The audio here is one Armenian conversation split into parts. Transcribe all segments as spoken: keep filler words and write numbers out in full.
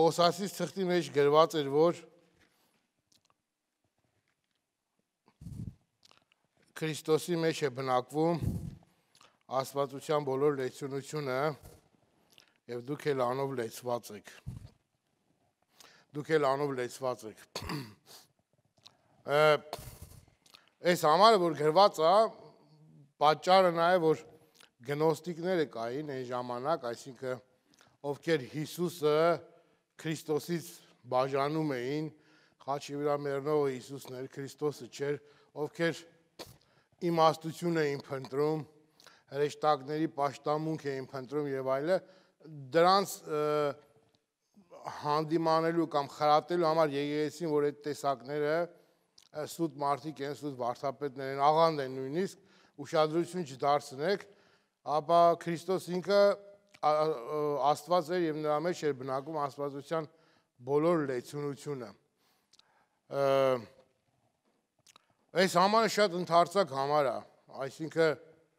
Պողոսացիս թղթի մեջ գրված էր, որ Քրիստոսի մեջ է բնակվում աստվածության բոլոր լեցունությունը եւ դուք էլ անով լեցված եք։ Դուք էլ անով լեցված եք։ Այս համարը, որ գրված է, պատճառը նա է, որ գնոստիկները կային այն ժամանակ, այսինքն ովքեր Հիսուսը Քրիստոսից բաժանում էին, խաչի վրա մեռնողը Հիսուսն էր, Քրիստոսը չէր, ովքեր իմաստություն էին փնտրում, հրեշտակների պաշտամունք էին փնտրում եւ այլը, դրանց հանդիմանելու կամ խրատելու համար եկեղեցին, որ այդ տեսակները սուտ մարդիկ են, սուտ վարդապետներ են, աղանդ են նույնիսկ, ուշադրություն չդարձնեք, ապա Քրիստոս ինքը Աստված էր եւ նրա մեջ էր բնակվում աստվածության բոլոր լեցունությունը։ Այս համարը շատ ընդարձակ համար է, այսինքն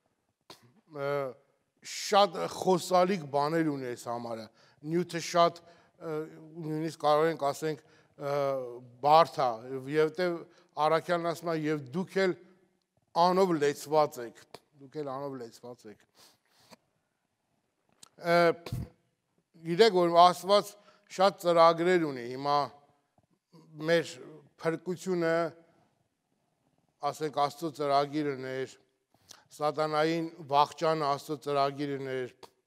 շատ խոսալիք բաներ ունի այս համարը, նյութը շատ նույնիսկ կարող ենք ասենք բարդ է, եւ դե առաքյալն ասում է եւ դուք էլ անով լեցված եք, դուք էլ անով լեցված եք։ Գիտեք, որ Աստված շատ ծրագրեր ունի, հիմա մեր փրկությունը, ասենք Աստծո ծրագիրն էր, սատանային վախճանը Աստծո ծրագիրն էր,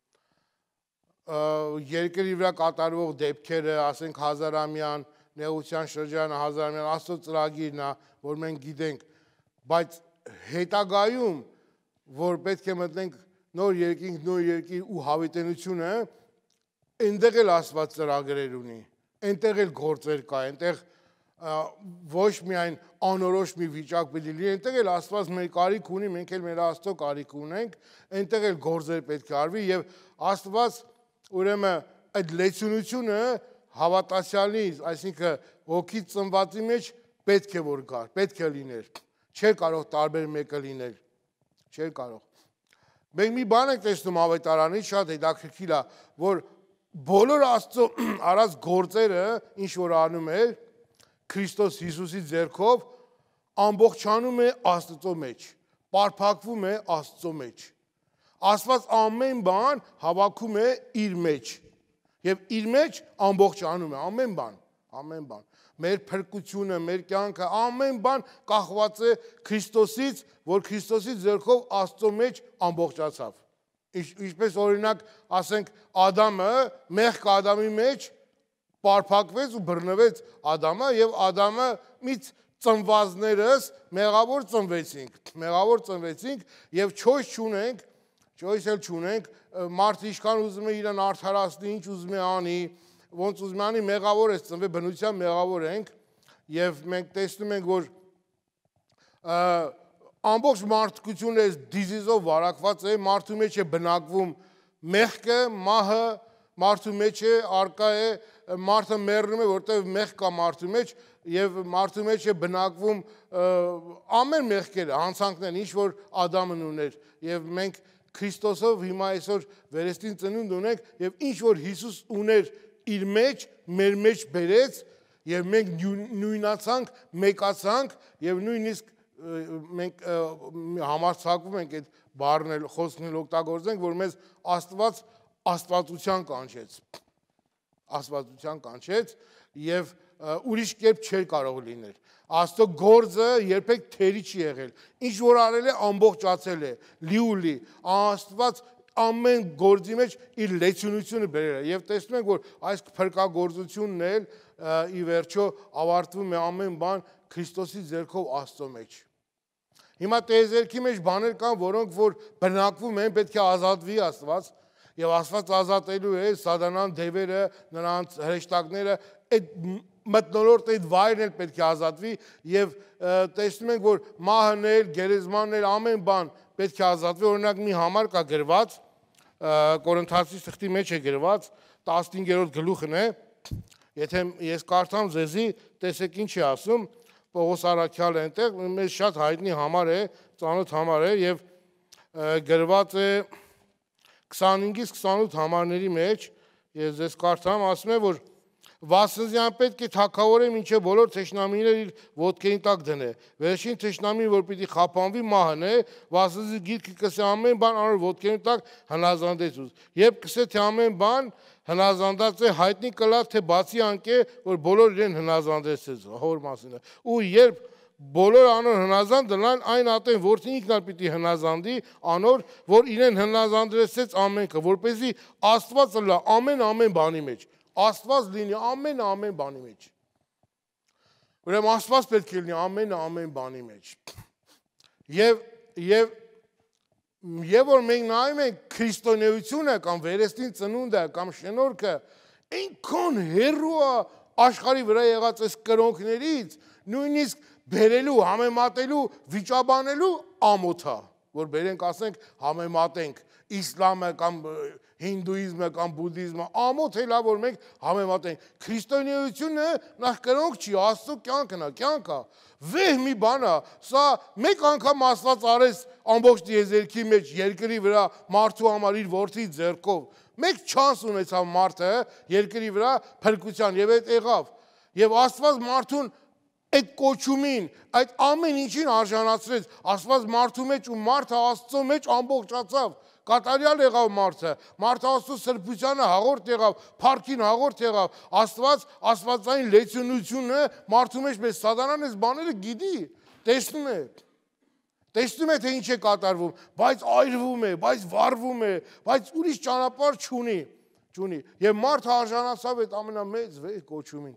երկրի վրա կատարվող դեպքերը, ասենք հազարամյան, նեղության շրջանը հազարամյան, Աստծո ծրագիրն է, որ մենք գիտենք, բայց հետագայում, որ պետք է մտնենք նոր երկինք, նոր երկիր ու հավիտենությունը, այնտեղ էլ Աստված ծրագրեր ունի, այնտեղ էլ գործեր կա, այնտեղ ոչ միայն անորոշ մի վիճակ պետք է լինի, այնտեղ էլ Աստված մեր կարիք ունի, մենք էլ մեր Աստծո կարիք ունենք, այնտեղ էլ գործեր պետք է արվի եւ Աստված ուրեմն այդ լեցունությունը հավատացյալի, այսինքն հոգի ծնվածի մեջ պետք է որ գար, պետք է լիներ, չէր կարող տարբեր մեկը լինել, չէր կարող։ Մենք մի բան ենք տեսնում ավետարանից, շատ հետաքրքիր է, որ բոլոր Աստծո արած գործերը, ինչ որ անում էր, Քրիստոս Հիսուսի ձեռքով ամբողջանում է Աստծո մեջ, պարփակվում է Աստծո մեջ։ Աստված ամեն բան հավաքում է իր մեջ եւ իր մեջ ամբողջանում է ամեն բան, ամեն բան։ Մեր փրկությունը, մեր կյանքը, ամեն բան կախված է Քրիստոսից, որ Քրիստոսի ձեռքով Աստծո մեջ ամբողջացավ։ Ինչպես օրինակ, ասենք, Ադամը, մեղք Ադամի մեջ պարփակվեց ու բռնվեց Ադամը եւ Ադամը միջ ծնվածներս մեղավոր ծնվեցինք, մեղավոր ծնվեցինք եւ չոյս չունենք, չոյս էլ չունենք, մարդը ինչքան ուզում է իրան արդարացնի, ինչ ուզում է անի, ոնց ուզում է անի, մեղավոր է ծնվել, բնության մեղավոր ենք եւ մենք տեսնում ենք, որ ամբողջ մարդկությունը այս դիզիզով վարակված է, մարդու մեջ է բնակվում մեղքը, մահը, մարդու մեջ է, արկա է, մարդը մեռնում է, որտեղ մեղք կա մարդու մեջ եւ մարդու մեջ է բնակվում ամեն մեղքերը, հանցանքներ, ինչ որ Ադամն ուներ եւ մենք Քրիստոսով հիմա այսօր վերստին ծնունդ ունենք եւ ինչ որ Հիսուս ուներ իր մեջ, մեր մեջ բերեց եւ մենք նույնացանք, մեկացանք եւ նույնիսկ մենք համարձակվում ենք այդ բառն էլ խոսքն էլ օգտագործենք, որ մեզ Աստված աստվածության կանչեց, աստվածության կանչեց եւ ուրիշ կերպ չէր կարող լինել։ Աստծո գործը երբեք թերի չի եղել։ Ինչ որ արել է, ամբողջացել է, լիուլի։ Աստված ամեն գործի մեջ իր լեցունությունը բերել է եւ տեսնում ենք, որ այս փրկագործությունն էլ ի վերջո ավարտվում է ամեն բան Քրիստոսի ձեռքով Աստծո մեջ։ Հիմա տեզերքի մեջ բաներ կան, որոնք որ բնակվում են, պետք է ազատվի Աստված եւ Աստված ազատելու է սատանան, դևերը, նրանց հրեշտակները, այդ մթնոլորտ այդ վայրն էլ պետք է ազատվի եւ տեսնում ենք, որ մահն էլ, գերեզմանն էլ, ամեն բան պետք է ազատվի, օրինակ մի համար կա գրված, Կորինթացիս թղթի մեջ է գրված, տասնհինգերորդ գլուխն է, եթե ես կարդամ ձեզի, տեսեք ինչ է ասում, Պողոս առաքյալը այնտեղ, մեզ շատ հայտնի համար է, ծանոթ համար է եւ գրված է քսանհինգից քսանութ համարների մեջ, ես ձեզ կարդամ, ասում է, որ Վասնզյան պետք է թակավորե մինչև բոլոր թշնամիներ իր ոտքերին տակ դնե։ Վերջին թշնամին, որ պիտի խափանվի, մահն է, վասնզի գիրքը կսե ամեն բան անոր ոտքերին տակ հնազանդեցուց։ Երբ կսե թե ամեն բան հնազանդած է, հայտնի կլա, թե բացի անկե, որ բոլոր իրեն հնազանդեցեց, հոր մասին է։ Ու երբ բոլոր անոր հնազանդ դնան, այն ատեն որդին ինքն էլ պիտի հնազանդի անոր, որ իրեն հնազանդեցեց ամենքը, որպեսզի Աստվածը լա ամեն ամեն բանի մեջ։ Աստված լինի ամեն ամեն բանի մեջ։ Ուրեմն Աստված պետք է լինի ամեն ամեն բանի մեջ։ Եվ եւ եւ որ մենք նայում ենք քրիստոնեությունը կամ վերստին ծնունդը կամ շնորհքը, այնքան հեռու է աշխարհի վրա եղած այս կրոնքներից, նույնիսկ բերելու, համեմատելու, վիճաբանելու ամոթա, որ բերենք ասենք համեմատենք իսլամը կամ հինդուիզմը կամ բուդդիզմը, ամոթ է լավ որ մենք համեմատենք։ Քրիստոնեությունը նախ կրոնք չի, Աստծո կյանքն է, կյանք է։ Վեհ մի բան է, սա մեկ անգամ Աստված արեց ամբողջ տիեզերքի մեջ երկրի վրա մարդու համար իր որդի ձեռքով։ Մեկ չանս ունեցավ մարդը երկրի վրա փրկության եւ այդ եղավ։ Եվ Աստված մարդուն այդ կոչումին, այդ ամեն ինչին արժանացրեց, Աստված մարդու մեջ ու մարդը Աստծո մեջ ամբողջացավ, կատարյալ եղավ մարդը, մարդը Աստծո սրբությանը հաղորդ եղավ, փառքին հաղորդ եղավ, Աստված աստվածային լեցունությունը մարդու մեջ մեզ սատանան այս բաները գիտի, տեսնում է, տեսնում է թե ինչ է կատարվում, բայց այրվում է, բայց վառվում է, բայց ուրիշ ճանապարհ չունի, չունի, եւ մարդը արժանացավ այդ ամենամեծ կոչումին։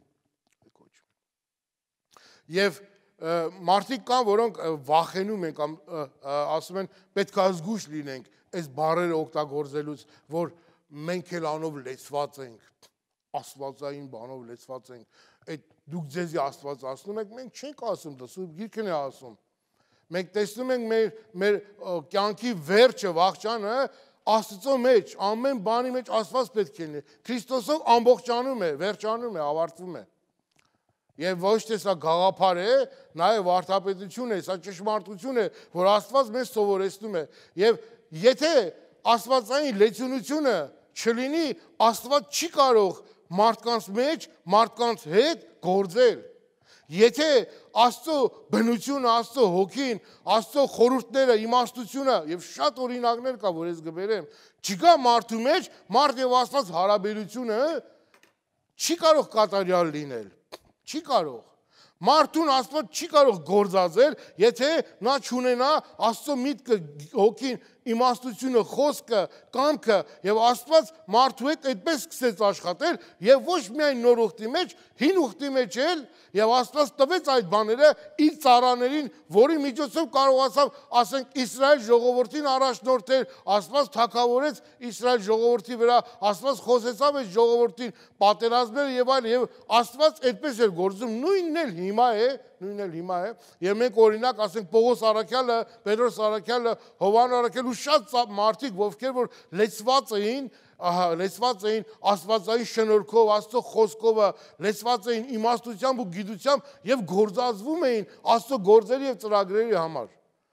Եվ մարդիկ կան, որոնք վախենում են կամ ասում են պետք է զգույշ լինենք այս բառերը օգտագործելուց, որ մենք էլ անով լեցված ենք, աստվածային բանով լեցված ենք, այդ դուք ձեզի Աստված ասում եք, մենք չենք ասում, դա Սուրբ Գիրքն է ասում։ Մենք տեսնում ենք մեր մեր կյանքի վերջը, վախճանը Աստծո մեջ, ամեն բանի մեջ Աստված պետք է լինի։ Քրիստոսով ամբողջանում է, վերջանում է, ավարտվում է։ Եվ ոչ թե սա գաղափար է, նաև վարդապետություն է, սա ճշմարտություն է, որ Աստված մեզ սովորեցնում է։ Եվ եթե աստվածային լեցունությունը չլինի, Աստված չի կարող մարդկանց մեջ, մարդկանց հետ գործել։ Եթե Աստծո բնությունը, Աստծո հոգին, Աստծո խորհուրդները, իմաստությունը եւ շատ օրինակներ կա, որ ես կբերեմ, չկա մարդու մեջ, մարդ եւ Աստված հարաբերությունը չի կարող կատարյալ լինել։ Չի կարող։ Մարդուն Աստված չի կարող գործածել, եթե նա չունենա Աստծո միտքը, հոգին, իմաստությունը, խոսքը, կամքը, եւ Աստված մարդու հետ այդպես սկսեց աշխատել եւ ոչ միայն նոր ուխտի մեջ, հին ուխտի մեջ էլ, եւ Աստված տվեց այդ բաները իր ծառաներին, որի միջոցով կարողացավ, ասենք, Իսրայել ժողովրդին առաջնորդել, Աստված թագավորեց Իսրայել ժողովրդի վրա, Աստված խոսեցավ այդ ժողովրդին պատերազմներ եւ այլ, եւ Աստված այդպես էր գործում, նույնն էլ հիմա է, նույնն էլ հիմա է, եւ մենք օրինակ ասենք Պողոս Առաքյալը, Պետրոս Առաքյալը, Հովհան Առաքյալը ու շատ մարդիկ, ովքեր որ լեցված էին, ահա, լեցված էին աստվածային շնորհքով, Աստծո խոսքով, լեցված էին իմաստությամբ ու գիտությամբ եւ գործածվում էին Աստծո գործերի եւ ծրագրերի համար։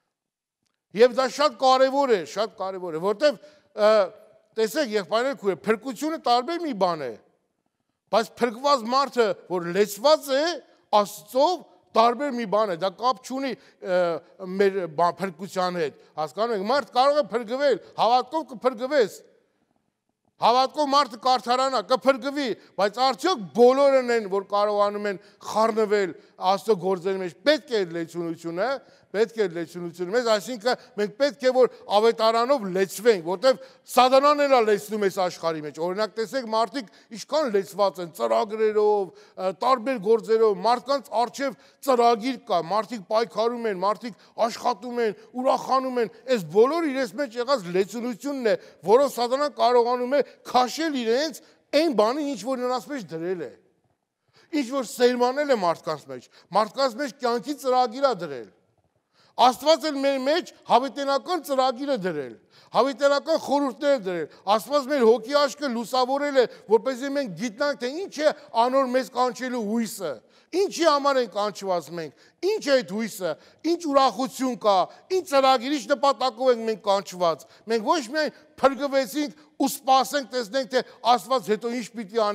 Եվ դա շատ կարեւոր է, շատ կարեւոր է, որտեւ տեսեք, եղբայրներ քույր, փրկությունը տարբեր մի բան է, բայց փրկված մարդը, որ լեցված է Աստծով, տարբեր մի բան է, դա կապ չունի մեր փրկության հետ, հասկանում եք, մարդ կարող է փրկվել, հավատքով կփրկվես, հավատքով մարդը կարդարանա, կփրկվի, բայց արդյոք բոլորն են, որ կարողանում են խառնվել Աստծո գործերի մեջ, պետք է լեցունությունը, պետք է լեցունությունը մեզ, այսինքն մենք պետք է որ ավետարանով լեցվենք, որտեվ սատանան էլ է լեցնում այս աշխարհի մեջ։ Օրինակ տեսեք, մարդիկ ինչքան լեցված են ծրագրերով, տարբեր գործերով, մարդկանց առջև ծրագիր կա, մարդիկ պայքարում են, մարդիկ աշխատում են, ուրախանում են, այս բոլորը իրենց մեջ եղած լեցունությունն է, որով սատանան կարողանում է քաշել իրենց այն բանին, ինչ որ նրանց մեջ դրել է։ Ինչ որ սերմանել է մարդկանց մեջ, մարդկանց մեջ կյանքի ծրագիր է դրել։ Աստված էլ մեր մեջ հավիտենական ծրագիր է դրել, հավիտենական խորհուրդներ է դրել, Աստված մեր հոգի աչքը լուսավորել է, որպեսզի մենք գիտնանք, թե ինչ է անոր մեզ կանչելու հույսը, ինչի համար ենք կանչված մենք, ինչ է այդ հույսը, ինչ ուրախություն կա, ինչ ծրագիր, ինչ նպատակով ենք մենք կանչված, մենք ոչ միայն փրկվեցինք ու սպասենք, տեսնենք, թե Աստված հետո ինչ պիտի անի,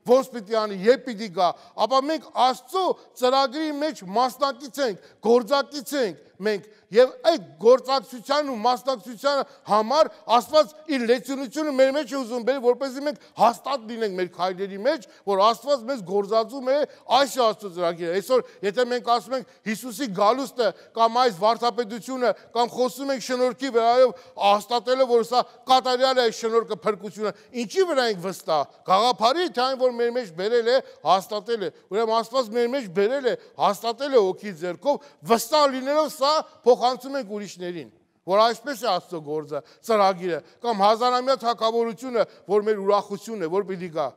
ոնց պիտի անի, երբ պիտի գա, ապա մենք Աստծո ծրագրի մեջ մասնակից ենք, գործակից ենք մենք եւ այդ գործակցության ու մասնակցության համար Աստված իր լեցունությունը մեր մեջ է ուզում բերել, որպեսզի մենք հաստատ լինենք մեր քայլերի մեջ, որ Աստված մեզ գործածում է այս Աստծո ծրագիրը։ Այսօր եթե մենք ասում ենք Հիսուսի գալուստը կամ այս վարդապետությունը կամ խոսում ենք շնորհքի վրայով հաստատելով, որ սա կատարյալ է այս շնորհքը փրկությունը, ինչի վրա ենք վստահ։ Գաղափարի թե այն, որ մեր մեջ բերել է, հաստատել է։ Ուրեմն Աստված մեր մեջ բերել է, հաստատել է հոգի ձեռքով, վստահ լինելով սա փոխանցում ենք ուրիշներին, որ այսպես է Աստծո գործը, ծրագիրը, կամ հազարամյա թագավորությունը, որ մեր ուրախությունն է, որ պիտի գա։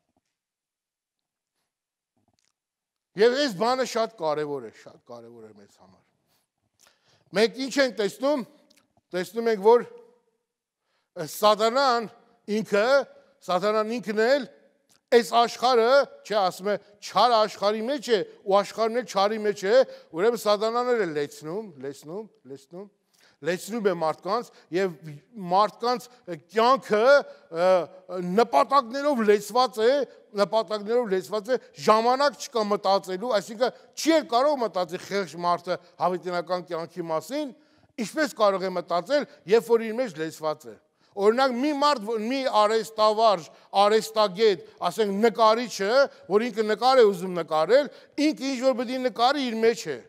Եվ այս բանը շատ կարևոր է, շատ կարևոր է մեզ համար։ Մենք ինչ ենք տեսնում, տեսնում ենք, որ Սատանան ինքը, Սատանան ինքն էլ այս աշխարհը, չէ, ասում է, չար աշխարհի մեջ է, ու աշխարհն էլ չարի մեջ է, ուրեմն Սատանան էլ է լեցնում, լեցնում, լեցնում, լեցնում է մարդկանց եւ մարդկանց կյանքը նպատակներով լեցված է, նպատակներով լեցված է, ժամանակ չկա մտածելու, այսինքն չի կարող մտածել խեղճ մարդը հավիտենական կյանքի մասին, ինչպես կարող է մտածել, երբ որ իր մեջ լեցված է։ Օրինակ մի մարդ, մի արհեստավարժ, արհեստագետ, ասենք նկարիչը, որ ինքը նկար է ուզում նկարել, ինքը ինչ որ պետք է նկարի իր մեջ է։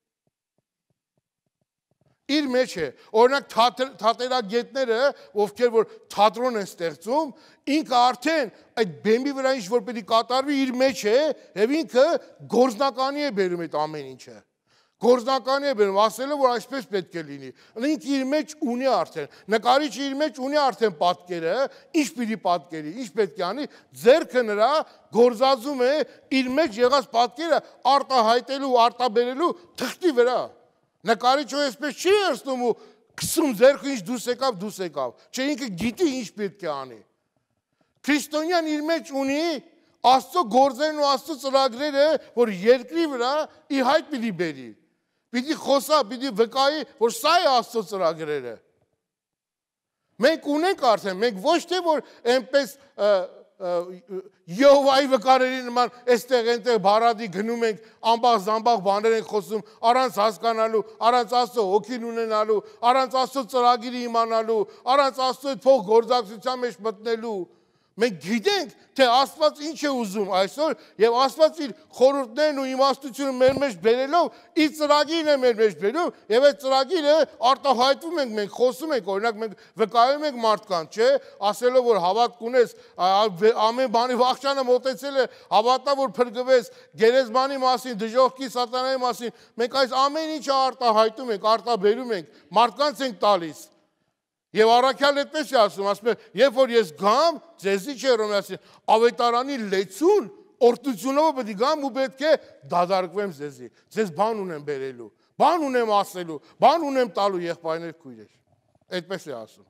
Իր մեջ է։ Օրինակ թատերագետները, ովքեր որ թատրոն են ստեղծում, ինքը արդեն այդ բեմի վրա ինչ որ պետք է կատարվի իր մեջ է, եւ ինքը գործնականի է բերում այդ ամեն ինչը։ Գործնականի է բերում, ասելով, որ այսպես պետք է լինի։ Ինքը իր մեջ ունի արդեն, նկարիչը իր մեջ ունի արդեն պատկերը, ինչ պիտի պատկերի, ինչ պետք է անի, ձեռքը նրա գործածում է իր մեջ եղած պատկերը արտահայտելու, արտաբերելու թղթի վրա։ Նկարիչը այսպես չի երստում ու քսում ձեռքը ինչ դուրս եկավ, դուրս եկավ, չէ ինքը գիտի ինչ պետք է անի։ Քրիստոնյան իր մեջ ունի Աստծո գործերն ու Աստծո ծրագրերը, որ երկրի վրա ի հայտ պիտի բերի։ Պիտի խոսա, պիտի վկայի, որ սա է Աստծո ծրագրերը։ Մենք ունենք արդեն, մենք ոչ թե որ այնպես Եհովայի վկարերի նման այստեղ այնտեղ բարադի գնում ենք, ամբաղ զամբաղ բաներ ենք խոսում, առանց հասկանալու, առանց Աստծո հոգին ունենալու, առանց Աստծո ծրագիրը իմանալու, առանց Աստծո այդ փող գործակցության մեջ մտնելու։ Մենք գիտենք, թե Աստված ինչ է ուզում այսօր, եւ Աստված իր խորհուրդներն ու իմաստությունը մեր մեջ բերելով, իր ծրագիրն է մեր մեջ բերում, եւ այդ ծրագիրը արտահայտվում ենք մենք, խոսում ենք, օրինակ մենք վկայում ենք մարդկանց, չէ, ասելով որ հավատք ունես, ամեն բանի վախճանը մոտեցել է, հավատա որ փրկվես, գերեզմանի մասին, դժոխքի սատանայի մասին, մենք այս ամեն ինչը արտահայտում ենք, արտաբերում ենք, մարդկանց ենք տալիս։ Եվ առաքյալն այդպես է ասում, ասում է, երբ որ ես գամ, ձեզի չէ Հռոմեացի, ավետարանի լեցուն, օրհնությունով պետք է գամ ու պետք է դադարվեմ ձեզի, ձեզ բան ունեմ բերելու, բան ունեմ ասելու, բան ունեմ տալու եղբայրներ քույրեր, այդպես է ասում։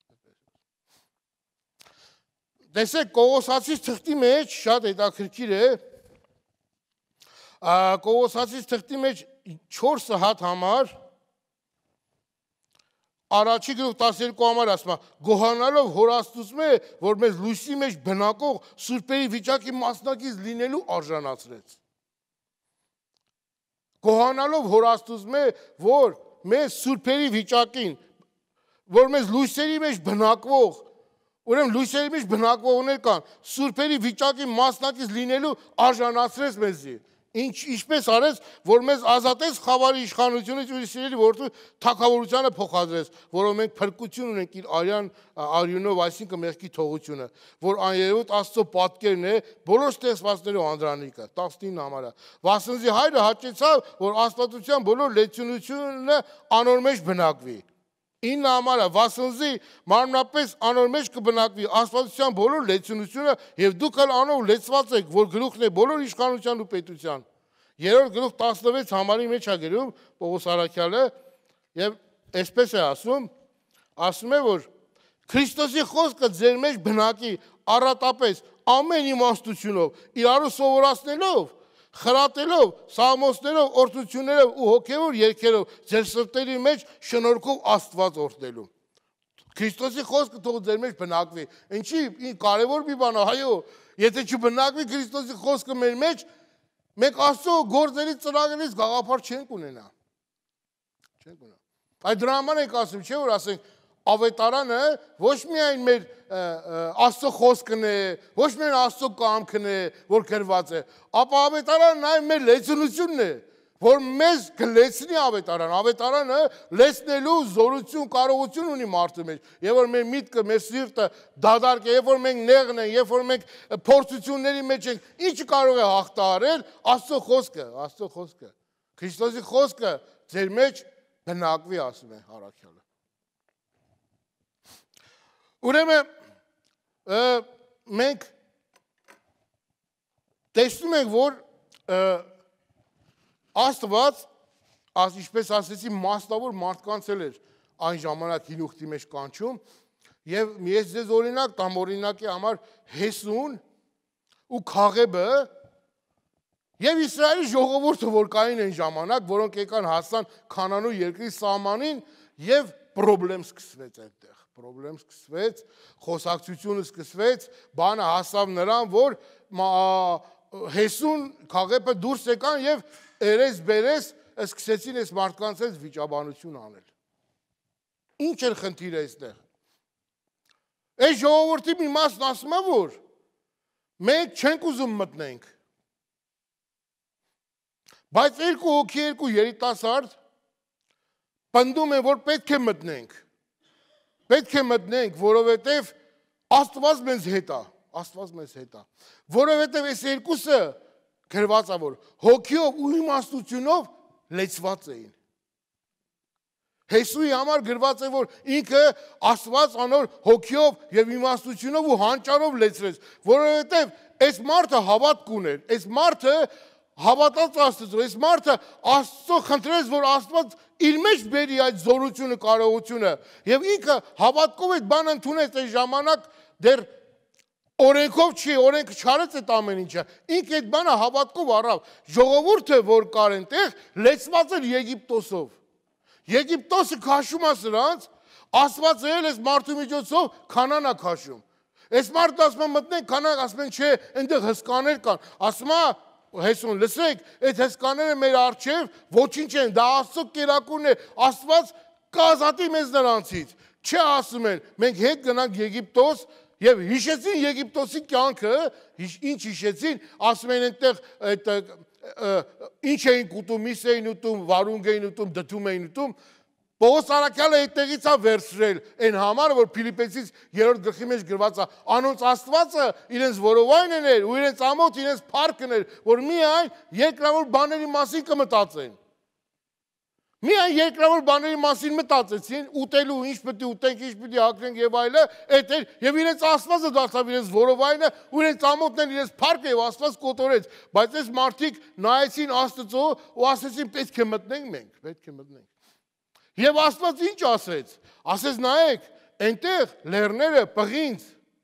Տեսեք, Կողոսացիս թղթի մեջ շատ հետաքրքիր է, Կողոսացիս թղթի մեջ չորս հատ համար Առաջի գրող տասներկու համար ասում է, գոհանալով հոր Աստծուն է, որ մեզ լույսի մեջ բնակող սուրբերի վիճակի մասնակից լինելու արժանացրեց։ Գոհանալով հոր Աստծուն է, որ մեզ սուրբերի վիճակին, որ մեզ լույսերի մեջ բնակվող, ուրեմն լույսերի մեջ բնակվողներ կան, սուրբերի վիճակի մասնակից լինելու արժանացրեց մեզի։ Ինչ ինչպես արեց, որ մեզ ազատեց խավարի իշխանությունից ու Իսրայելի որդու թագավորությանը փոխադրեց, որով մենք փրկություն ունենք իր արյան արյունով, այսինքն մեղքի թողությունը, որ աներևոտ Աստծո պատկերն է, բոլոր ստեղծվածների անդրանիկը, տասնինը համարը։ Վասնզի հայրը հաճեցավ, որ աստվածության բոլոր լեցունությունը անոր մեջ բնակվի։ ինը համարը, վասնզի մարմնապես անոր մեջ կբնակվի աստվածության բոլոր լեցունությունը եւ դուք էլ անով լեցված եք, որ գլուխն է բոլոր իշխանության ու պետության։ Երրորդ գլուխ տասնվեց համարի մեջ է գրում Պողոս առաքյալը եւ այսպես է ասում, ասում է, որ Քրիստոսի խոսքը ձեր մեջ բնակի առատապես ամեն իմաստությունով, իրարու սովորացնելով, խրատելով, սաղմոսներով, օրհնություններով ու հոգևոր երգերով ձեր սրտերի մեջ շնորհքով Աստված օրհնելու։ Քրիստոսի խոսքը թող ձեր մեջ բնակվի։ Ինչի՞ կարևոր մի բան է, այո, եթե չբնակվի Քրիստոսի խոսքը մեր մեջ, մենք Աստծո գործերի ծրագրերից գաղափար չենք ունենա։ Չենք ունենա։ Այդ դրա համար ենք ասում, չէ՞ որ ասենք ավետարանը ոչ միայն մեր Աստծո խոսքն է, ոչ միայն Աստծո կամքն է, որ գրված է, ապա ավետարանը նաև մեր լեցունությունն է, որ մեզ կլեցնի ավետարան, ավետարանը լեցնելու զորություն, կարողություն ունի մարդու մեջ, եւ որ մեր միտքը, մեր սիրտը դադարք է, երբ որ մենք նեղն ենք, երբ որ մենք փորձությունների մեջ ենք, ինչ կարող է հաղթահարել Աստծո խոսքը, Աստծո խոսքը, Քրիստոսի խոսքը ձեր մեջ բնակվի, ասում է Առաքյալը։ Ուրեմն մենք տեսնում ենք, որ Աստված, ինչպես ասեցի, մասնավոր մարդկանց էլ էր այն ժամանակ հին ուխտի մեջ կանչում, եւ ես ձեզ օրինակ տամ, օրինակի համար Հեսուն ու Քաղեբը եւ Իսրայելի ժողովուրդը, որ կային այն ժամանակ, որոնք եկան հասան Քանանու երկրի սահմանին եւ պրոբլեմ սկսվեց այդտեղ, պրոբլեմ սկսվեց, խոսակցությունը սկսվեց, բանը հասավ նրան, որ Հեսուն, Քաղեբը դուրս եկան եւ երես-բերես սկսեցին այս մարդկանց հետ վիճաբանություն անել։ Ինչ էր խնդիրը այստեղ։ Այս ժողովրդի մի մասն ասում է, որ մենք չենք ուզում մտնենք։ Բայց երկու հոգի, երկու երիտասարդ պնդում են, որ պետք է մտնենք։ Պետք է մտնենք, որովհետև Աստված մեզ հետ է, Աստված մեզ հետ է։ Որովհետև այս երկուսը գրված է, որ հոգիով ու իմաստությունով լեցված էին։ Հեսուի համար գրված է, որ ինքը Աստված անոր հոգիով եւ իմաստությունով ու հանճարով լեցրեց, որովհետեւ այս մարդը հավատք ուներ, այս մարդը հավատաց Աստծո, այս մարդը Աստծո խնդրեց, որ Աստված իր մեջ բերի այդ զորությունը, կարողությունը, եւ ինքը հավատքով այդ բանը ընդունեց այս ժամանակ դեռ օրենքով չի, օրենքը չարեց այդ ամեն ինչը, ինք այդ բանը հավատքով առավ, ժողովուրդը, որ կար այնտեղ, լեցված էր Եգիպտոսով, Եգիպտոսը քաշում է սրանց, Աստված էլ այս մարդու միջոցով Քանան է քաշում, այս մարդը ասում է մտնենք Քանան, ասում են չէ, այնտեղ հսկաներ կան, ասում է Հեսուն, լսեք, այդ հսկաները մեր առջև ոչինչ են, դա Աստծո կերակուրն է, Աստված կազատի մեզ նրանցից, չէ ասում են, մենք հետ գնանք Եգիպտոս եւ հիշեցին Եգիպտոսի կյանքը, ինչ հիշեցին, ասում են այնտեղ ինչ էին ուտում, միս էին ուտում, վարունգ էին ուտում, դդում էին ուտում, Պողոս Առաքյալը այդտեղից է վերցրել այն համարը, որ Փիլիպպեցիս երրորդ գլխի մեջ գրված է, անոնց Աստվածը իրենց որովայնն էր ու իրենց ամոթ, իրենց փառքն էր, որ միայն երկրավոր բաների մասին կմտածեն։ Միայն երկրավոր բաների մասին մտածեցին, ուտելու, ինչ պետք է ուտենք, ինչ պետք է հագնենք եւ այլը, այդ էր եւ իրենց Աստվածը դարձավ իրենց որովայնը, ու իրենց ամոթն էր իրենց փառքը եւ Աստված կոտորեց, բայց այս մարդիկ նայեցին Աստծո ու ասեցին պետք է մտնենք մենք, պետք է մտնենք։ Եվ Աստված ինչ ասեց, ասեց նայեք, այնտեղ լեռները պղինձ,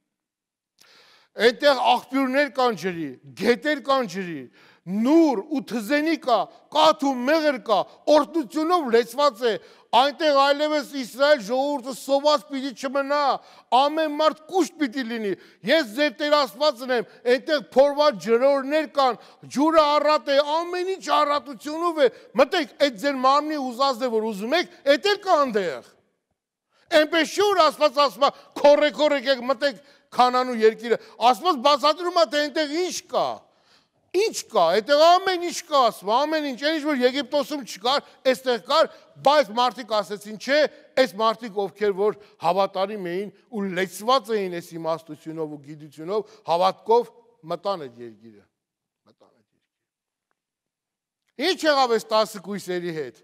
այնտեղ աղբյուրներ կան ջրի, գետեր կան ջրի, նուր ու թզենի կա, կաթ ու մեղր կա, օրհնությունով լեցված է, այնտեղ այլևս Իսրայել ժողովուրդը սոված պիտի չմնա, ամեն մարդ կուշտ պիտի լինի, ես ձեր Տեր Աստվածն եմ, այնտեղ փորված ջրորներ կան, ջուրը առատ է, ամեն ինչ առատությունով է, մտեք, այդ ձեր մարմնի ուզածն է, որ ուզում եք, այդ էլ կա այնտեղ։ Այնպես շուր Աստված ասում է, քորե քորե եկեք մտեք Քանանու երկիրը, Աստված բացատրում է, թե այնտեղ ինչ կա։ Ինչ կա, այդտեղ ամեն ինչ կա, ասում, ամեն ինչ, այն ինչ որ Եգիպտոսում չկար, այստեղ կար, բայց մարդիկ ասեցին, չէ, այս մարդիկ ովքեր որ հավատարիմ էին ու լեցված էին այս իմաստությունով ու գիտությունով, հավատքով մտան այդ երկիրը, մտան այդ երկիրը։ Ինչ եղավ այս տասը կույսերի հետ։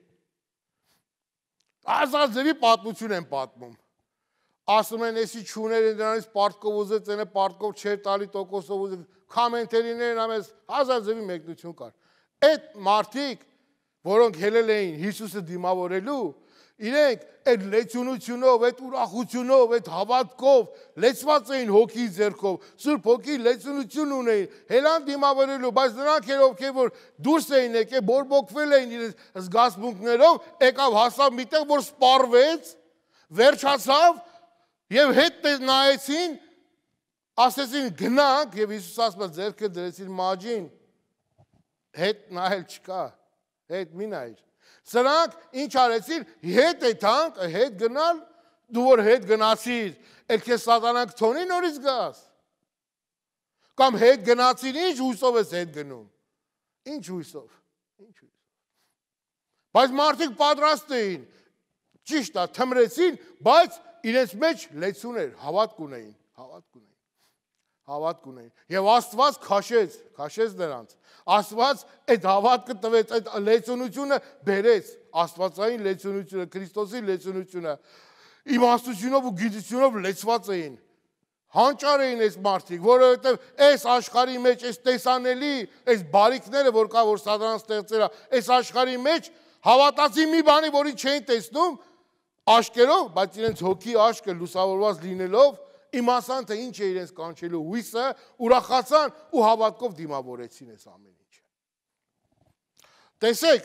Ազազևի պատմություն են պատմում։ Ասում են, էսի չուներ են դրանից պարտքով ուզեց, են է պարտքով չեր տալի տոկոսով ուզեց, կամենտերիներն ամես հազար ձևի մեկնություն կար։ Այդ մարդիկ, որոնք հելել էին Հիսուսը դիմավորելու, իրենք այդ լեցունությունով, այդ ուրախությունով, այդ հավատքով, լեցված էին հոգի ձեռքով, Սուրբ հոգի լեցունություն ունեին, հելան դիմավորելու, բայց նրանք էր ովքեր որ դուրս էին եկել, բորբոքվել էին իրենց զգացմունքներով, եկավ հասավ միտեղ, որ սպառվեց, վերջացավ, Եվ հետ նայեցին, ասեցին գնանք, եւ Հիսուս ասում է ձեռքը դրեցին մաջին, հետ նայել չկա, հետ մի նայր։ Սրանք ինչ արեցին, հետ եթանք, հետ գնալ, դու որ հետ գնացիր, էլ քեզ սատանան կթոնի նորից գաս։ Կամ հետ գնացիր, ինչ հույսով ես հետ գնում։ Ինչ հույսով, ինչ հույսով։ Բայց մարդիկ պատրաստ էին, ճիշտ է, թմրեցին, բայց իրենց մեջ լեցուն էր, հավատք ունեին, հավատք ունեին, հավատք ունեին։ Եվ Աստված քաշեց, քաշեց նրանց։ Աստված այդ հավատքը տվեց, այդ լեցունությունը բերեց, Աստվածային լեցունությունը, Քրիստոսի լեցունությունը, իմաստությունով ու գիտությունով լեցված էին։ Հանճար էին այս մարդիկ, որովհետև այս աշխարհի մեջ, այս տեսանելի, այս բարիքները, որ կա, որ սատանան ստեղծել է, այս աշխարհի մեջ հավատացի մի բանի, որին չէին տեսնում, աշկերով, բայց իրենց հոգի աշկը լուսավորված լինելով, իմացան, թե ինչ է իրենց կանչելու հույսը, ուրախացան ու հավատքով դիմավորեցին այս ամեն ինչը։ Տեսեք,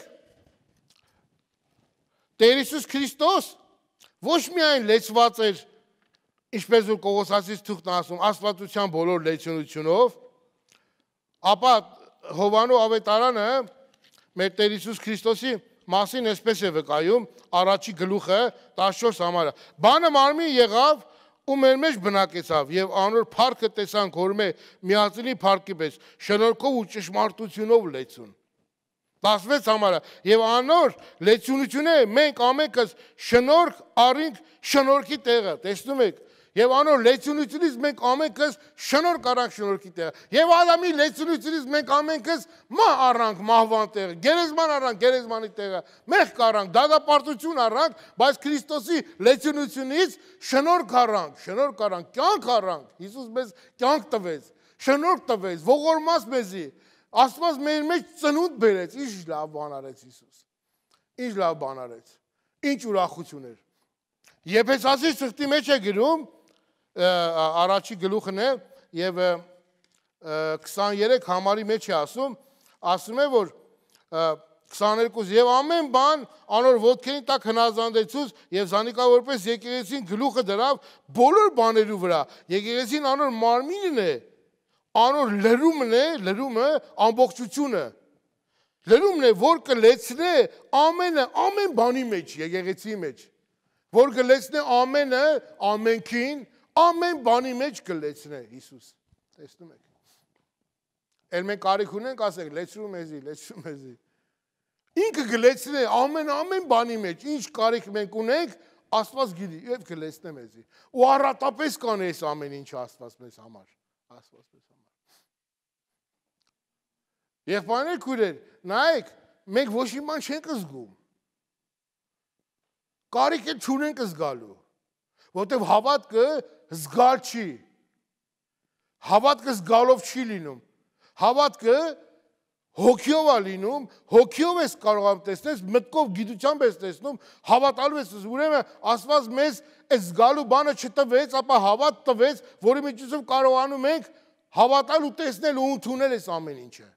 Տեր Հիսուս Քրիստոս ոչ միայն լեցված էր, ինչպես որ Կողոսացիս թուղթն ասում, աստվածության բոլոր լեցունությունով, ապա Հովանու ավետարանը մեր Տեր Հիսուս Քրիստոսի մասին այսպես է վկայում, առաջի գլուխը տասնչորս համարը։ Բանը մարմին եղավ ու մեր մեջ բնակեցավ եւ անոր փառքը տեսանք հորմե միածնի փառքի պես, շնորհքով ու ճշմարտությունով լեցուն։ տասնվեց համարը եւ անոր լեցունությունը մենք ամենքս շնորհք առինք շնորհքի տեղը, տեսնում եք։ Եվ անոր լեցունությունից մենք ամենքս շնորհք առանք շնորհքի տեղը։ Եվ Ադամի լեցունությունից մենք ամենքս մահ առանք մահվան տեղը, գերեզման առանք գերեզմանի տեղը, մեղք առանք, դատապարտություն առանք, բայց Քրիստոսի լեցունությունից շնորհք առանք, շնորհք առանք, կյանք առանք։ Հիսուս մեզ կյանք տվեց, շնորհք տվեց, ողորմած մեզի։ Աստված մեր մեջ ծնունդ բերեց, ինչ լավ բան արեց Հիսուս։ Ինչ լավ բան արեց։ Ինչ ուրախություն էր։ Եփեսացի ծխտի մեջ է գրում առաջի գլուխն է եւ քսաներեք համարի մեջ է ասում, ասում է որ քսաներկու եւ ամեն բան անոր ոտքերին տակ հնազանդեցուց եւ զանիկա որպես եկեղեցին գլուխը դրավ բոլոր բաներու վրա։ Եկեղեցին անոր մարմինն է, անոր լրումն է, լրումը ամբողջությունը։ Լրումն է, որ կլեցնե ամենը, ամեն բանի մեջ, եկեղեցի մեջ, որ կլեցնե ամենը, ամենքին, ամեն բանի մեջ կլեցնե Հիսուս։ Տեսնում եք։ Էլ մենք կարիք ունենք, ասենք, լեցրու մեզի, լեցրու մեզի։ Ինքը կլեցնե ամեն ամեն բանի մեջ, ինչ կարիք մենք ունենք, Աստված գիտի, եւ կլեցնե մեզի։ Ու առատապես կան այս ամեն ինչը Աստված մեզ համար, Աստված մեզ համար։ Եղբայրներ քույրեր, նայեք, մենք ոչ մի բան չենք զգում։ Կարիք էլ չունենք զգալու, որտեղ հավատքը զգալ չի։ Հավատքը զգալով չի լինում։ Հավատքը հոգիով է լինում, հոգիով ես կարող տեսնել, մտքով գիտությամբ ես տեսնում, հավատալու ես, ուրեմն Աստված մեզ այս զգալու բանը չտվեց, ապա հավատ տվեց, որի միջոցով կարողանում ենք հավատալ ու տեսնել ու ընդունել այս ամեն ինչը։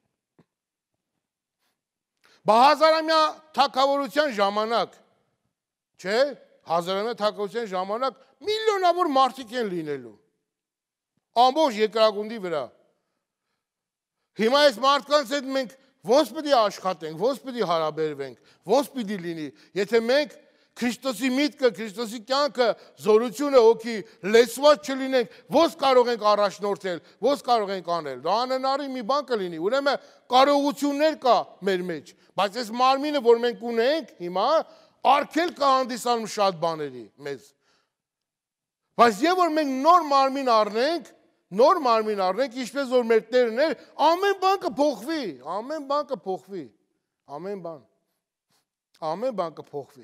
Բա հազարամյա թագավորության ժամանակ, չէ՞, հազարամյա թագավորության ժամանակ միլիոնավոր մարդիկ են լինելու։ Ամբողջ երկրագնդի վրա։ Հիմա այս մարդկանց հետ մենք ոնց պիտի աշխատենք, ոնց պիտի հարաբերվենք, ոնց պիտի լինի, եթե մենք Քրիստոսի միտքը, Քրիստոսի կյանքը, զորությունը, հոգի լեցված չլինենք, ոնց կարող ենք առաջնորդել, ոնց կարող ենք անել։ Դա անհնարի մի բան կլինի, ուրեմն կարողություններ կա մեր մեջ, բայց այս մարմինը, որ մենք ունենք հիմա, արգել կա հանդիսանում շատ բաների մեզ։ Բայց եւ որ մենք նոր մարմին առնենք, նոր մարմին առնենք, ինչպես որ մեր Տերն էր, ամեն բան կփոխվի, ամեն բան կփոխվի, ամեն բան, ամեն բան կփոխվի։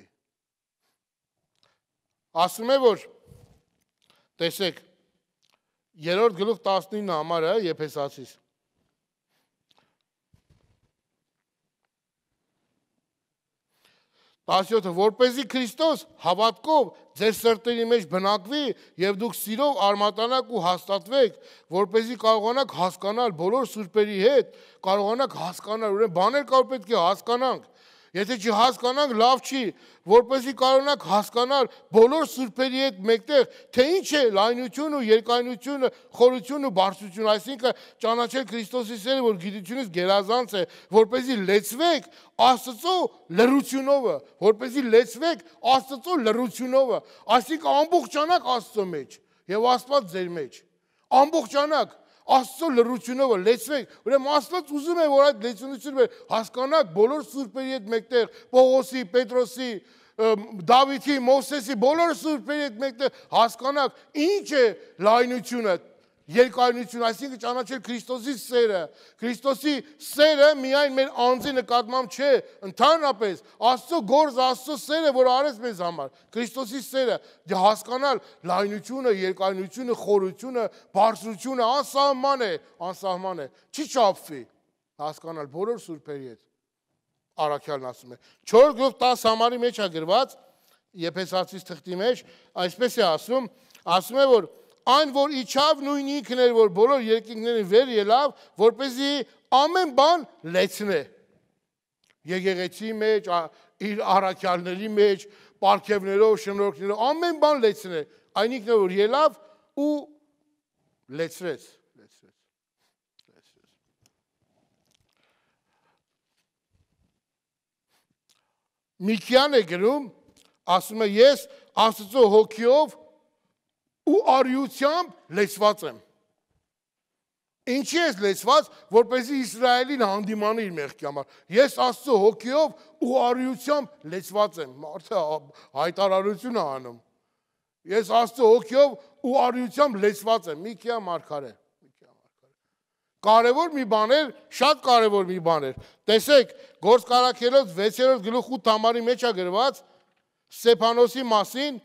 Ասում է, որ, տեսեք, երրորդ գլուխ տասնինը համարը Եփեսացիս։ տասնյոթը, որպեսզի Քրիստոս հավատքով ձեր սրտերի մեջ բնակվի եւ դուք սիրով արմատանաք ու հաստատվեք, որպեսզի կարողանաք հասկանալ բոլոր սուրբերի հետ, կարողանաք հասկանալ, ուրեմն բաներ կար պետք է հասկանանք Եթե չհասկանանք, լավ չի, որպեսզի կարողանանք հասկանալ բոլոր սուրբերի հետ մեկտեղ, թե ինչ է լայնությունը, երկայնությունը, խորությունը, բարձրությունը, այսինքն ճանաչել Քրիստոսի սերը, որ գիտությունից գերազանց է, որպեսզի լեցվեք Աստծո լրությունով, որպեսզի լեցվեք Աստծո լրությունով, այսինքն ամբողջանաք Աստծո մեջ եւ Աստված ձեր մեջ։ Ամբողջանաք Աստծո լրությունով լեցվեք, ուրեմն Աստված ուզում է, որ այդ լեցունությունը հասկանաք բոլոր սուրբերի հետ մեկտեղ, Պողոսի, Պետրոսի, Դավիթի, Մովսեսի, բոլոր սուրբերի հետ մեկտեղ հասկանաք ինչ է լայնությունը, երկայնությունը, այսինքն ճանաչել Քրիստոսի սերը։ Քրիստոսի սերը միայն մեր անձի նկատմամբ չէ, ընդհանրապես Աստծո գործ, Աստծո սերը, որ արեց մեզ համար, Քրիստոսի սերը, հասկանալ լայնությունը, երկայնությունը, խորությունը, բարձրությունը անսահման է, անսահման է, չի չափվի, հասկանալ բոլոր սուրբերի հետ։ Առաքյալն ասում է։ չորրորդ գլուխ տասը համարի մեջ է գրված, Եփեսացիս թղթի մեջ, այսպես է ասում, ասում է, որ այն, որ իջավ նույն ինքն էր, որ բոլոր երկինքներին վեր ելավ, որպեսզի ամեն բան լեցնե։ Եկեղեցի մեջ, իր առաքյալների մեջ, պարգևներով, շնորհքներով, ամեն բան լեցնե։ Այն ինքն է, որ ելավ ու լեցրեց, լեցրեց, լեցրեց։ Միքիան է գրում, ասում է, ես Աստծո հոգիով ու արիությամբ լեցված եմ։ Ինչի ես լեցված, որպեսզի Իսրայելին հանդիմանի իր մեղքի համար։ Ես Աստծո հոգիով ու արիությամբ լեցված եմ։ Մարդը հայտարարություն է անում։ Ես Աստծո հոգիով ու արիությամբ լեցված եմ։ Միքիա մարգարե։ Կարևոր մի բան էր, շատ կարևոր մի բան էր։ Տեսեք, Գործք Առաքելոց վեցերորդ գլուխ ութ համարի մեջ է գրված Ստեփանոսի մասին,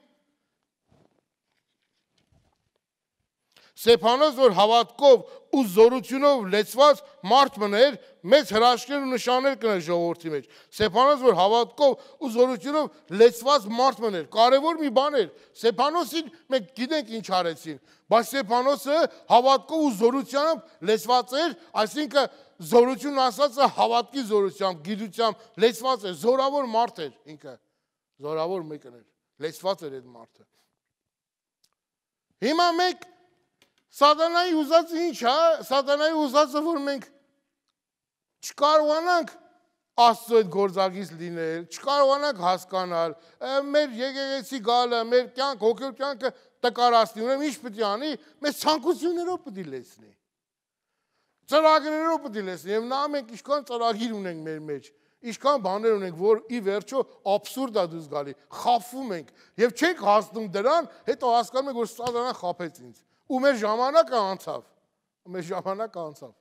Ստեփանոս, որ հավատքով ու զորությունով լեցված մարդ մներ, մեծ հրաշքներ ու նշաններ կներ ժողովրդի մեջ։ Ստեփանոս, որ հավատքով ու զորությունով լեցված մարդ մներ, կարևոր մի բան էր։ Ստեփանոսին մենք գիտենք ինչ արեցին, բայց Ստեփանոսը հավատքով ու զորությամբ լեցված էր, այսինքն զորություն ասածը հավատքի զորությամբ, գիտությամբ լեցված էր, զորավոր մարդ էր ինքը, զորավոր մեկն էր, լեցված էր այդ մարդը։ Հիմա մենք Սատանայի ուզածը ինչ է, Սատանայի ուզածը, որ մենք չկարողանանք Աստծո այդ գործակից լինել, չկարողանանք հասկանալ, մեր եկեղեցի գալը, մեր կյանք, հոգևոր կյանքը տկարացնի, ուրեմն ինչ պետք է անի, մեզ ցանկություններով պետք է լեցնի։ Ծրագրերով պետք է լեցնի, եւ նա մենք ինչքան ծրագիր ունենք մեր մեջ, ինչքան բաներ ունենք, որ ի վերջո աբսուրդ է դուրս գալի, խաբվում ենք եւ չենք հասնում դրան, հետո հասկանում ենք, որ Սատանան խաբեց ինձ։ Ու մեր ժամանակը անցավ, մեր ժամանակը անցավ,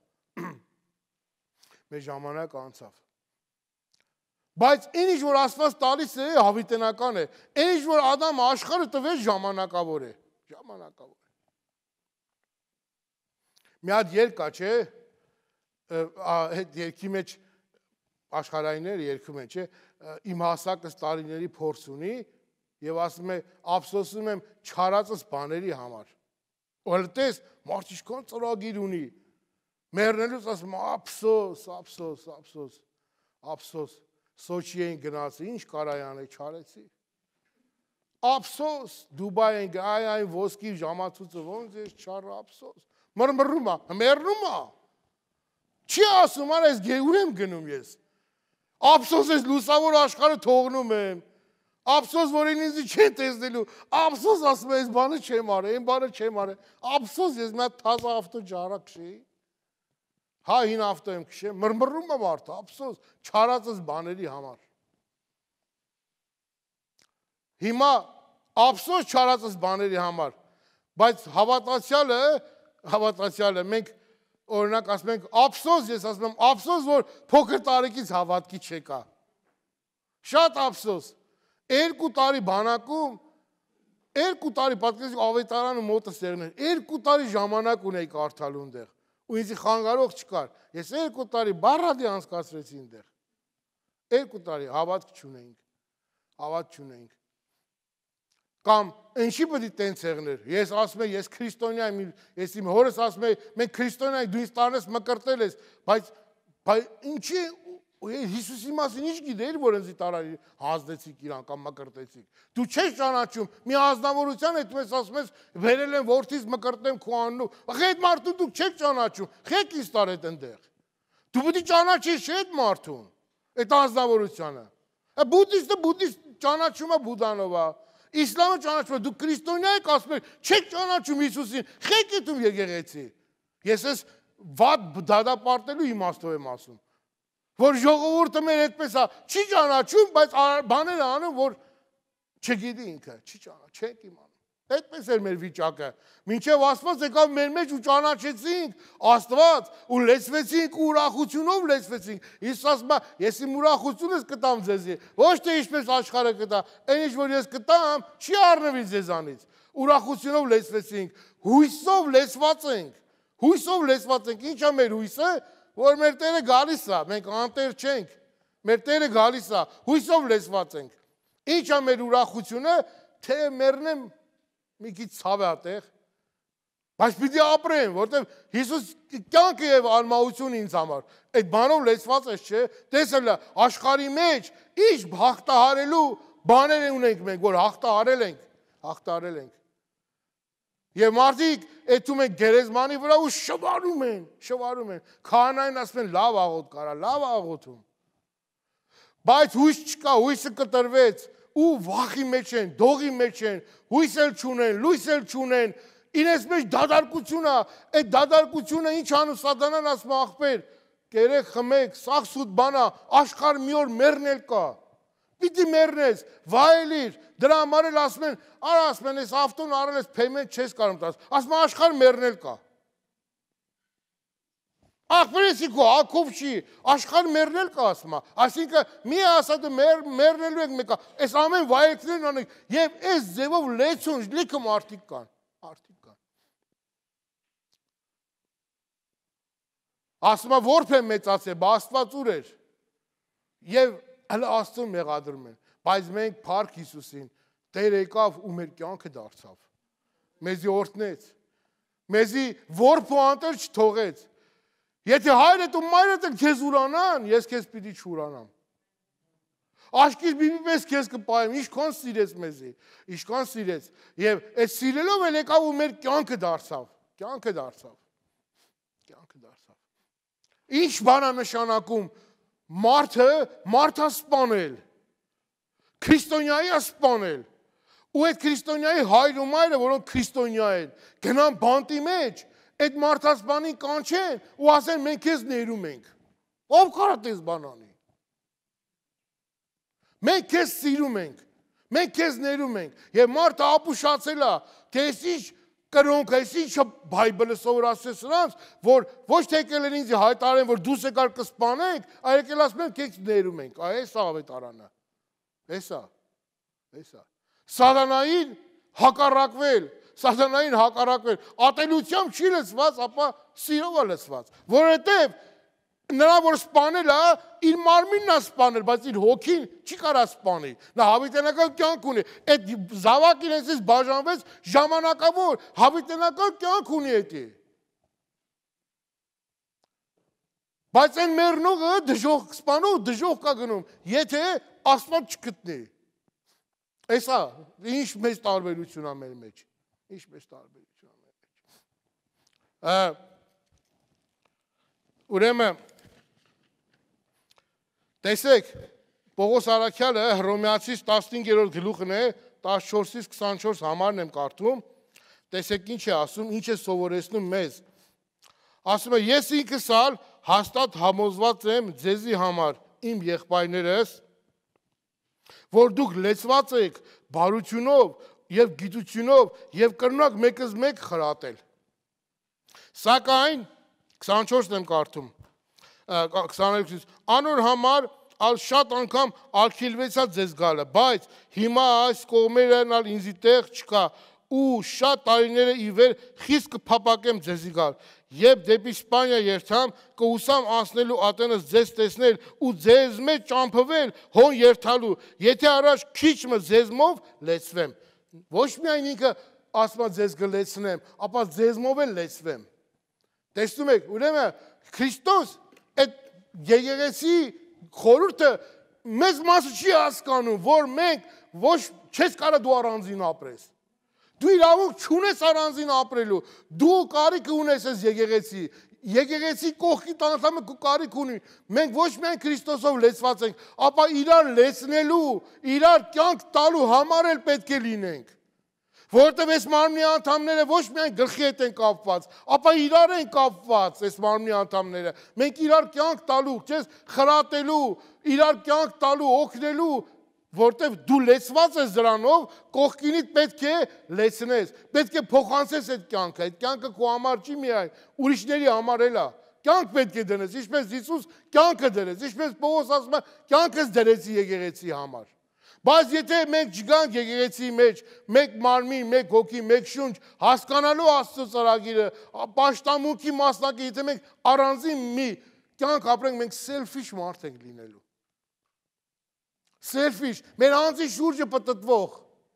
մեր ժամանակը անցավ, բայց ինչ որ Աստված տալիս է, հավիտենական է, ինչ որ Ադամը աշխարհը տվեց ժամանակավոր է, ժամանակավոր է։ Մի հատ երգ կա, չէ, այդ երգի մեջ աշխարհայինները երգում են, չէ, իմ հասակս տարիների փորձ ունի եւ ասում է, ափսոսում եմ չարածս բաների համար։ Օրտես մարդ ինչքան ծրագիր ունի, մեռնելուց ասում ափսոս, ափսոս, ափսոս, ափսոս, Սոչի էին գնացի, ինչ կարայի անել, չարեցի։ Ափսոս, Դուբայ են գա, այ այն ոսկի ժամացույցը ոնց է, չարը ափսոս։ Մռմռում է, մեռնում է։ Չի ասում, արա ես ուր եմ գնում ես։ Ափսոս ես լուսավոր աշխարհը թողնում եմ։ Ափսոս, որ ինձ չեն տեսնելու, ափսոս ասում եմ, այս բանը չեմ արել, այն բանը չեմ արել, ափսոս ես մի հատ թազա ավտո ջարա քշեի, հա հին ավտո եմ քշեմ, մռմռում է մարդը, ափսոս, չարածս բաների համար։ Հիմա ափսոս չարածս բաների համար, բայց հավատացյալը, հավատացյալը մենք օրինակ ասում ենք ափսոս, ես ասում եմ ափսոս, որ փոքր տարիքից հավատքի չեկա։ Շատ ափսոս։ Երկու տարի բանակում, երկու տարի պատկերացրեք ավետարանը մոտս եղներ, երկու տարի ժամանակ ունեի կարդալու այնտեղ, ու ինձ խանգարող չկար։ Ես երկու տարի բառադի անցկացրեցի այնտեղ։ Երկու տարի հավատք չունեինք, հավատք չունեինք։ Կամ ինչի պետք է տենց եղներ։ Ես ասում եմ, ես քրիստոնյա եմ, ես իմ հորս ասում եմ, մենք քրիստոնյա ենք, դու ինձ տարնես մկրտել ես, բայց բայց ինչի Հիսուսի մասին ինչ գիտեիր, որ ինձ տարարի հազդեցիք իրան կամ մկրտեցիք։ Դու չես ճանաչում, մի ազնվորության հետ մեզ ասում ես, վերել եմ որդից մկրտեմ քո անունով։ Ախ այդ մարդուն դուք չեք ճանաչում, խեք ինձ տարեք այնտեղ։ Դու պետք է ճանաչես չէ այդ մարդուն, այդ ազնվորությանը։ Բուդդիստը բուդդիստ ճանաչում է Բուդդանով է, իսլամը ճանաչում է, դու քրիստոնյա եք ասում եք, չեք ճանաչում Հիսուսին, խեք ետում եկեղեցի։ Ես ես վատ դադապարտելու իմաստով եմ ասում, որ ժողովուրդը մեր այդպես է, չի ճանաչում, բայց բաներ անում, որ չգիտի ինքը, չի ճանաչ, չեք իմանում։ Այդպես էր մեր վիճակը, մինչև Աստված եկավ մեր մեջ ու ճանաչեցինք Աստված ու լեցվեցինք ու ուրախությունով լեցվեցինք։ Հիսուս ասում է, ես իմ ուրախությունս կտամ ձեզի, ոչ թե ինչպես աշխարհը կտա, այն ինչ որ ես կտամ, չի առնվի ձեզանից։ Ուրախությունով լեցվեցինք, հույսով լեցված ենք, հույսով լեցված ենք, ի՞նչ է մեր հույսը, որ մեր Տերը գալիս է, մենք անտեր չենք, մեր Տերը գալիս է, հույսով լեցված ենք։ Ի՞նչ է մեր ուրախությունը, թե մեռնեմ մի քիչ ցավ է այդտեղ, բայց պիտի ապրեմ, որտեղ Հիսուս կյանքը եւ անմահություն ինձ համար։ Այդ բանով լեցված ես, չէ՞։ Տեսել աշխարհի մեջ ինչ հաղթահարելու բաներ ունենք մենք, որ հաղթահարել ենք, հաղթահարել ենք։ Եվ մարդիկ այդում են գերեզմանի վրա ու շվարում են, շվարում են։ Քահանային ասում են լավ աղոտ կարա, լավ աղոթում։ Բայց հույս չկա, հույսը կտրվեց ու վախի մեջ են, դողի մեջ են, հույս էլ չունեն, լույս էլ չունեն, իրենց մեջ դադարկություն է, այդ դադարկությունը ինչ անում սատանան ասում աղբեր, կերեք խմեք, սաղ սուտ բան է, աշխարհ մի օր մեռնել կա։ Պիտի մեռնես, վայելիր, դրա համար էլ ասում են, արա ասում են, ես ավտոն առել ես payment չես կարող տաս, ասում են աշխարհ մեռնել կա։ Աղբերեսի քո ակով չի, աշխարհ մեռնել կա ասում է, այսինքն մի ասա դու մեռնելու եք մեկա, այս ամեն վայելքներն անենք եւ այս ձևով լեցուն լիքը մարդիկ կան, մարդիկ կան։ Ասում է որբ է մեծացել, բա Աստված ուր էր։ Եվ հələ Աստծուն մեղադրում են, բայց մենք փառք Հիսուսին, Տեր եկավ ու մեր կյանքը դարձավ, մեզի օրհնեց, մեզի որբ ու անտեր չթողեց։ Եթե հայրդ ու մայրդ քեզ ուրանան, ես քեզ պիտի չուրանամ։ Աշկից բիբի պես քեզ կպայեմ, ինչքան սիրեց մեզի, ինչքան սիրեց, եւ այդ սիրելով էլ եկավ ու մեր կյանքը դարձավ, կյանքը դարձավ, կյանքը դարձավ։ Ինչ բան է նշանակում մարդը, մարդը սպանել, քրիստոնյայի սպանել, ու այդ քրիստոնյայի հայր ու մայրը, որոնք քրիստոնյա են, գնան բանտի մեջ, այդ մարդասպանին կանչեն ու ասեն մենք քեզ ներում ենք։ Ով կարա տես բան անի։ Մենք քեզ սիրում ենք, մենք քեզ ներում ենք, եւ մարդը ապուշացել է, թե ինչ կրոնք, այս ինչը Բայբլը սովորացրել սրանց, որ ոչ թե եկել են ինձ հայտարարեն, որ դուս եկար կսպանենք, այլ եկել ասում են քեզ ներում ենք։ Այս է ավետարանը։ Էսա, էսա։ Սատանային հակառակվել, սատանային հակառակվել, ատելությամբ չի լցված, ապա սիրով է լցված, որովհետև նրա որ սպանել է, իր մարմինն է սպանել, բայց իր հոգին չի կարա սպանի, նա հավիտենական կյանք ունի, այդ զավակ իրենցից բաժանվեց ժամանակավոր, հավիտենական կյանք ունի էդի։ Բայց այն մեռնողը դժող սպանող դժող կա գնում, եթե Աստված չգտնի։ Էսա, ինչ մեծ տարբերություն է մեր մեջ, ինչ մեծ տարբերություն է մեր մեջ։ Ուրեմն տեսեք, Պողոս Արաքյալը Հռոմեացիս տասնհինգերորդ գլուխն է, տասնչորսից քսանչորս համարն եմ կարդում, տեսեք ինչ է ասում, ինչ է սովորեցնում մեզ։ Ասում է, ես ինքս ալ հաստատ համոզված եմ ձեզի համար, իմ եղբայրներս, որ դուք լեցված եք բարությունով և գիտությունով և կրնակ մեկыз մեկ խրատել։ Սակայն, քսանչորսն եմ կարդում, քսաներկուից, անոր համար ալ շատ անգամ արգելվեցա ձեզ գալը, բայց հիմա այս կողմերն ալ ինձի տեղ չկա ու շատ տարիները ի վեր խիստ կփապակեմ ձեզի գալ, երբ դեպի Իսպանիա երթամ, կհուսամ անցնելու ատենս ձեզ տեսնել ու ձեզ մեջ ճամփվել հոն երթալու, եթե առաջ քիչը ձեզմով լեցվեմ։ Ոչ միայն ինքը ասում է ձեզ կլեցնեմ, ապա ձեզմով էլ լեցվեմ։ Տեսնում եք, ուրեմն Քրիստոս այդ եկեղեցի խորհուրդը մեծ մասը չի հասկանում, որ մենք ոչ չես կարող դու առանձին ապրես։ Դու իրավունք չունես առանձին ապրելու։ Դու կարիք ունես այս եկեղեցի։ Եկեղեցի կողքի տանտամը քո կարիք ունի։ Մենք ոչ միայն Քրիստոսով լեցված ենք, ապա իրար լեցնելու, իրար կյանք տալու համար էլ պետք է լինենք։ Որովհետև այս մարմնի անդամները ոչ միայն գլխի հետ են կապված, ապա իրար են կապված այս մարմնի անդամները։ Մենք իրար կյանք տալու, չես խրատելու, իրար կյանք տալու, օգնելու, որտեվ դու լեցված ես դրանով, կողքինիդ պետք է լեցնես, պետք է փոխանցես այդ կյանքը, այդ կյանքը քո համար չի միայն, ուրիշների համար էլ է, կյանք պետք է դնես, ինչպես Հիսուս կյանքը դրեց, ինչպես Պողոս ասում է, կյանքս դրեցի եկեղեցի համար։ Բայց եթե մենք չգանք եկեղեցի մեջ, մեկ մարմին, մեկ հոգի, մեկ շունչ, հասկանալու Աստծո ծրագիրը, պաշտամունքի մասնակից, եթե մենք առանձին մի կյանք ապրենք, մենք selfish մարդ ենք լինելու։ Selfish, մեր անձի շուրջը պտտվող,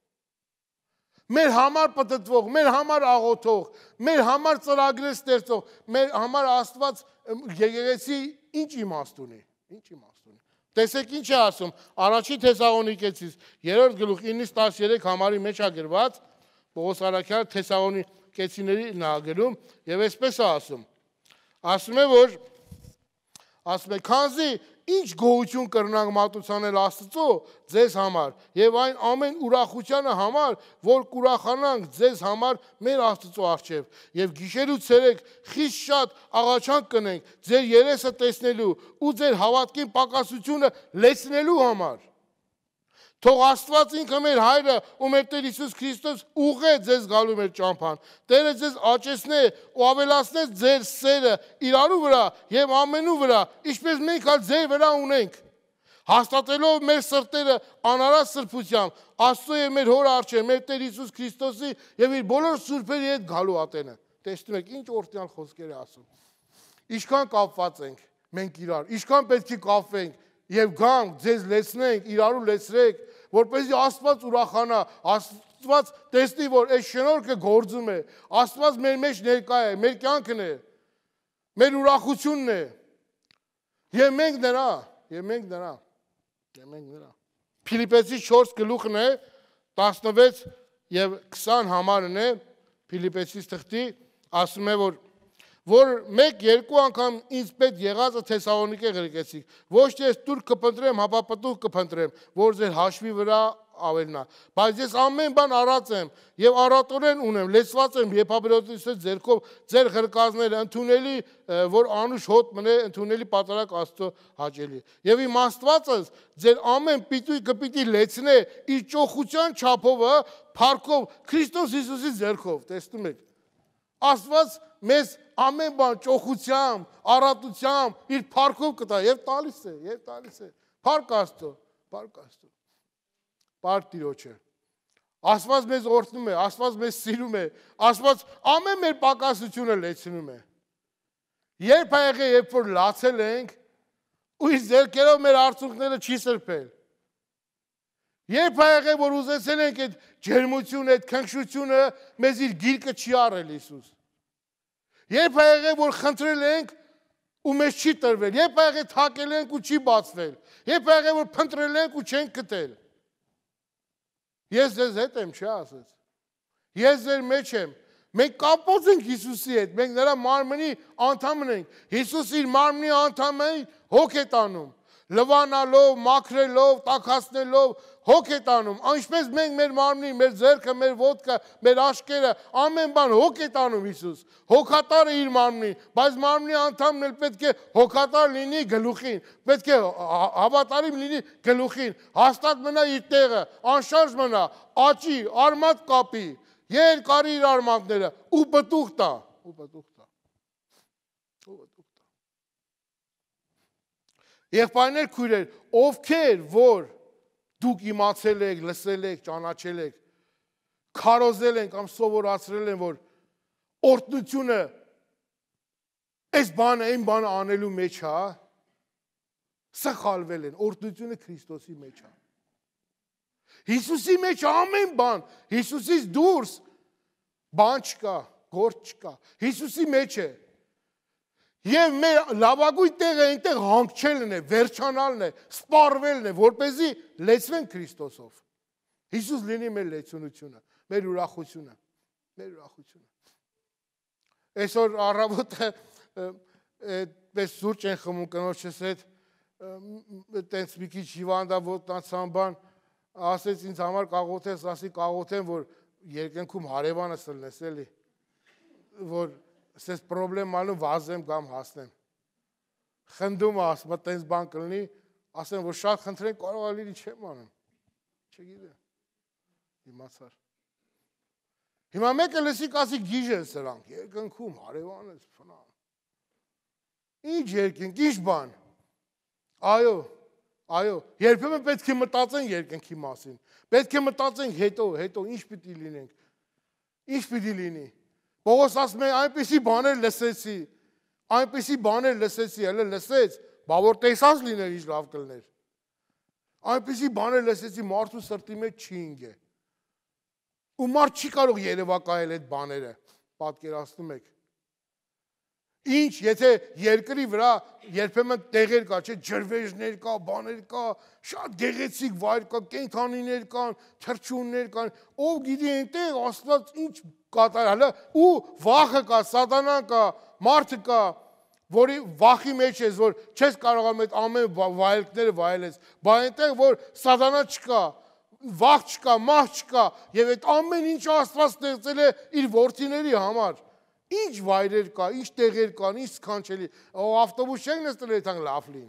մեր համար պտտվող, մեր համար աղոթող, մեր համար ծրագրեր ստեղծող, մեր համար Աստված եկեղեցի ինչ իմաստ ունի, ինչ իմաստ ունի։ Տեսեք ինչ է ասում, առաջին Թեսաղոնիկեցիս, երրորդ գլուխ ինից տասներեք համարի մեջ է գրված, Պողոս առաքյալը Թեսաղոնիկեցիների նահագերում, եւ այսպես է ասում, ասում է, որ ասում է, քանզի ինչ գոհություն կրնանք մատուցանել Աստծո ձեզ համար եւ այն ամեն ուրախությանը համար, որ կուրախանանք ձեզ համար մեր Աստծո առջև եւ գիշեր ու ցերեկ խիստ շատ աղաչանք կնենք ձեր երեսը տեսնելու ու ձեր հավատքին պակասությունը լեցնելու համար։ Թող Աստված ինքը մեր հայրը ու մեր Տեր Հիսուս Քրիստոս ուղղե ձեզ գալու մեր ճամփան։ Տերը ձեզ աճեցնե ու ավելացնե ձեր սերը իրարու վրա եւ ամենու վրա, ինչպես մենք ալ ձեր վրա ունենք։ Հաստատելով մեր սրտերը անարած սրբությամբ, Աստծո եւ մեր Հոր առջև, մեր Տեր Հիսուս Քրիստոսի եւ իր բոլոր սուրբերի հետ գալու ատենը։ Տեսնում եք, ինչ օրհնյալ խոսքեր է ասում։ Ինչքան կապված ենք մենք իրար, ինչքան պետք է կապվենք եւ գանք, ձեզ լեցնենք, իրարու լեցրեք, որպեսզի Աստված ուրախանա, Աստված տեսնի, որ այս շնորհքը գործում է, Աստված մեր մեջ ներկա է, մեր կյանքն է, մեր ուրախությունն է։ Եվ մենք նրա, եւ մենք նրա, եւ մենք նրա։ Փիլիպպեցիս չորս գլուխն է, տասնվեց եւ քսան համարն է, Փիլիպպեցիս թղթի, ասում է, որ որ մեկ երկու անգամ ինձ պետք եղածը Թեսաղոնիկե ղրկեցիք, ոչ թե ես դուր կփնտրեմ, հապապտուղ կփնտրեմ, որ ձեր հաշվի վրա ավելնա, բայց ես ամեն բան առած եմ եւ առատորեն ունեմ, լեցված եմ Եփաբրոդիսի ձեռքով ձեր ղրկածները ընդունելի, որ անուշ հոտ մնե, ընդունելի պատարակ Աստծո հաճելի։ Եվ իմ Աստվածս ձեր ամեն պիտույկը պիտի լեցնե իր ճոխության չափովը, փառքով Քրիստոս Հիսուսի ձեռքով, տեսնում եք։ Աստված մեզ ամեն բան ճոխությամբ, առատությամբ, իր փառքով կտա եւ տալիս է, եւ տալիս է։ Փառք Աստծո, փառք Աստծո։ Փառք Տիրոջը։ Աստված մեզ օրհնում է, Աստված մեզ սիրում է, Աստված ամեն մեր պակասությունը լեցնում է։ Երբ ա եղել, երբ որ լացել ենք, ու իր ձեռքերով մեր արցունքները չի սրբել։ Երբ ա եղել, որ ուզեցել ենք այդ ջերմությունը, այդ քնքշությունը, մեզ իր գիրկը չի առել Հիսուս։ Երբ ա եղել, որ խնդրել ենք ու մեզ չի տրվել, երբ ա եղել թակել ենք ու չի բացվել, երբ ա եղել, որ փնտրել ենք ու չենք գտել։ Ես ձեզ հետ եմ, չի ասես։ Ես ձեր մեջ եմ։ Մենք կապված ենք Հիսուսի հետ, մենք նրա մարմնի անդամն ենք։ Հիսուս իր մարմնի անդամին հոգ է տանում, լվանալով, մաքրելով, տաքացնելով, հոգ է տանում, ինչպես մենք մեր մարմնի, մեր ձեռքը, մեր ոտքը, մեր աշկերը, ամեն բան հոգ է տանում Հիսուս, հոգատար է իր մարմնին, բայց մարմնի անդամն էլ պետք է հոգատար լինի գլուխին, պետք է հավատարիմ լինի գլուխին, հաստատ մնա իր տեղը, անշարժ մնա, աճի, արմատ կապի, երկարի իր արմատները, ու պտուղ տա, ու պտուղ տա, ու պտուղ տա։ Եղբայրներ, քույրեր, ովքեր, որ դուք իմացել եք, լսել եք, ճանաչել եք, քարոզել են կամ սովորացրել են, որ օրհնությունը այս բանը, այն բանը անելու մեջ է, սխալվել են, օրհնությունը Քրիստոսի մեջ է։ Հիսուսի մեջ ամեն բան, Հիսուսից դուրս բան չկա, գործ չկա, Հիսուսի մեջ է։ Եվ մեր լավագույն տեղը այնտեղ հանգչելն է, վերջանալն է, սպառվելն է, որպեսզի լեցվեն Քրիստոսով։ Հիսուս լինի մեր լեցունությունը, մեր ուրախությունը, մեր ուրախությունը։ Այսօր առավոտը այդպես սուրճ են խմում կնոջս հետ, այդպես մի քիչ հիվանդավորության բան, ասեց ինձ համար կաղոթես, ասի կաղոթեմ, որ երկնքում հարևանս լնես էլի, որ ասես պրոբլեմ ալում վազեմ կամ հասնեմ։ Խնդում ասում, այդպես բան կլինի, ասեմ, որ շատ խնդրեն կարող է լինի չեմ անում։ Չգիտեմ։ Իմացար։ Հիմա մեկը լսի կասի գիժ են սրանք, երկնքում հարևանս ֆնա։ Ինչ երկինք, ինչ բան։ Այո, այո, երբեմն պետք է մտածենք երկնքի մասին։ Պետք է մտածենք հետո, հետո ինչ պիտի լինենք։ Ինչ պիտի լինի։ Պողոս ասում է, այնպիսի բաներ լսեցի, այնպիսի բաներ լսեցի, հələ լսեց, բա որ տեսած լիներ ինչ լավ կլներ։ Այնպիսի բաներ լսեցի, մարդու սրտի մեջ չի ինգե։ Ու մարդ չի կարող երևակայել այդ բաները, պատկերացնում եք։ Ինչ, եթե երկրի վրա երբեմն տեղեր կա, չէ, ջրվեժներ կա, բաներ կա, շատ գեղեցիկ վայր կա, կենդանիներ կան, թռչուններ կան, ով գիտի այնտեղ Աստված ինչ կատարել, ու վախը կա, սատանան կա, մարդը կա, որի վախի մեջ ես, որ չես կարողանում այդ ամեն վայելքները վայելես, բա այնտեղ որ սատանա չկա, վախ չկա, մահ չկա, եւ այդ ամեն ինչ Աստված ստեղծել է իր որդիների համար։ Ինչ վայրեր կա, ինչ տեղեր կան, ինչ սքանչելի, ավտոբուս չենք նստել այդքան լավլին։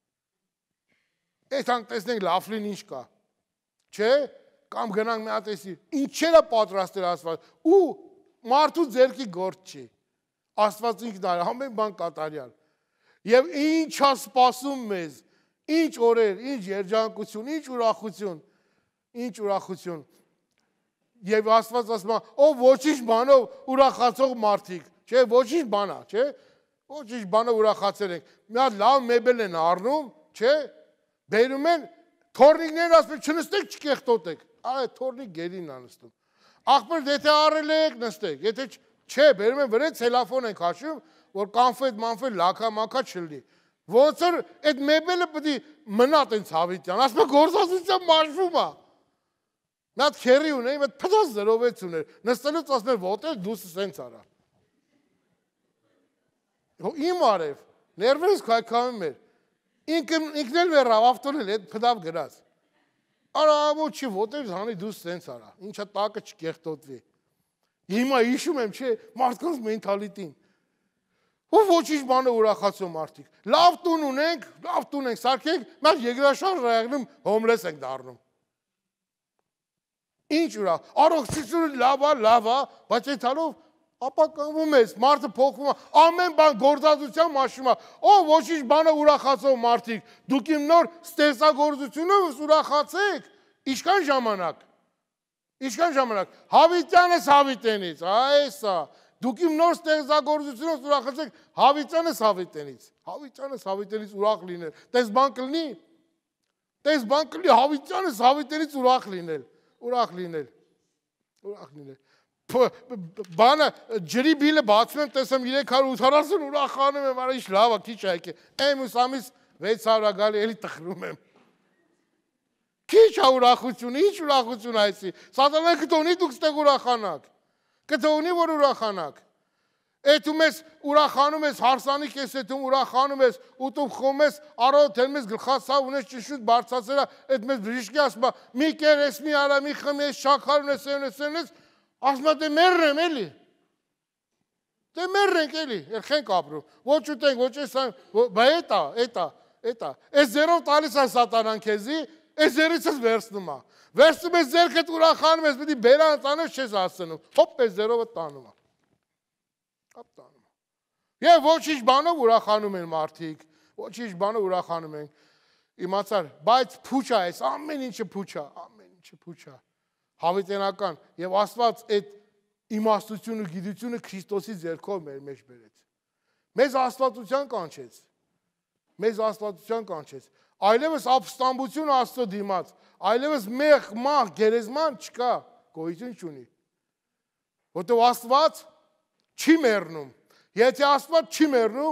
Այդքան տեսնենք լավլին ինչ կա։ Չէ՞, կամ գնանք մի հատ էսի, ինչեր է պատրաստել Աստված, ու մարդու ձեռքի գործ չի։ Աստված ինքն է, ամեն բան կատարյալ։ Եվ ինչ է սպասում մեզ, ինչ օրեր, ինչ երջանկություն, ինչ ուրախություն, ինչ ուրախություն։ Եվ Աստված ասում է, ով ոչինչ բանով ուրախացող մարդիկ, չէ, ոչինչ բանա, չէ, ոչինչ բանով ուրախացել ենք։ Մի հատ լավ մեբել են առնում, չէ, բերում են, թորնիկներն ասում են, չնստեք, չկեղտոտեք, այ թորնիկ գերին է նստում։ Աղբեր եթե առել եք, նստեք, եթե չէ, բերում են վրան ցելոֆան են քաշում, որ կանֆետ, մանֆետ, լաքա, մաքա չլինի։ Ոնց որ այդ մեբելը պետք է մնա տենց հավիտյան, ասում է գործազուրկության մաշվում է։ Նա քերի ունեի, մեծ փտած զրովեց ուներ, նստելուց ասում էր ոտել դուսը սենց արա։ Իմ արև, ներվերս քայքայում էր, ինքն էլ վերավ, ավտոն էլ էդ փտավ գրած։ Արա ամո չի ոտել հանի դուս սենց արա, ինչա տակը չկեղտոտվի։ Հիմա հիշում եմ, չէ, մարդկանց մենթալիտին։ Ու ոչինչ բանը ուրախացում մարդիկ։ Լավ տուն ունենք, լավ տուն ենք սարքենք, մենք երկրաշարժ ռայանում հոմլես ենք դառնում։ Ինչ ուրախ, առողջությունը լավ է, լավ է, բայց այդքանով ապականվում ես, մարդը փոխվում է, ամեն բան գործածության մաշում է, ով ոչինչ բանը ուրախացող մարդիկ, դուք իմ նոր ստեղծագործությունով ուրախացեք, ինչքան ժամանակ, ինչքան ժամանակ, հավիտյանս հավիտենից, այսա, դուք իմ նոր ստեղծագործությունով ուրախացեք, հավիտյանս հավիտենից, հավիտյանս հավիտենից ուրախ լինել, տես բան կլինի, տես բան կլինի, հավիտյանս հավիտենից ուրախ լինել, ուրախ լինել, ուրախ լինել, բանը ջրի բիլը բացում եմ, տեսեմ երեք հարյուր ութ հարյուր ուրախանում եմ, արա ինչ լավ է, քիչ այք է, եմ ուսամից վեց հարյուր գալի, էլի տխրում եմ, քիչ է ուրախություն, ինչ ուրախություն այսի, սատանան կտոնի դուք ստեղ ուրախանաք, կտոնի որ ուրախանաք, Էդում ես ուրախանում ես, հարսանիք ես էդում ուրախանում ես, ուտում խոմ ես, առոտ հեն մեզ գլխացավ ունես ճշուտ բարձացերա, էդ մեզ բրիշկի ասում է, մի կեր ես, մի արա, մի խմ ես, շաքարուն ես, են ես, են ես, ասում է, դե մերր եմ էլի, դե մերր ենք էլի, երխենք ապրում, ոչ ուտենք, ոչ ես, բա էտա, էտա, էտա, ես ձերով տալիս է սատանան քեզի, ես ձերից ես վերցնում է, վերցնում ես ձերքդ ուրախանում ես, պիտի բերան տանես չես ասնում, հոպ ես ձերովը տանում է։ Եվ ոչինչ բանով ուրախանում են մարդիկ, ոչինչ բանով ուրախանում են, իմացար, բայց փուչ է այս, ամեն ինչը փուչ է, ամեն ինչը փուչ է, հավիտենական, և Աստված այդ իմաստությունը, գիտությունը Քրիստոսի ձեռքով մեր մեջ բերեց, մեզ աստվածության կանչեց, մեզ աստվածության կանչեց, այլևս ապստամբություն Աստծո դիմաց, այլևս մեղ, մահ, գերեզման չկա, գոյություն չունի, որտեղ Աստված չի մեռնում, եթե Աստված չի մեռնում,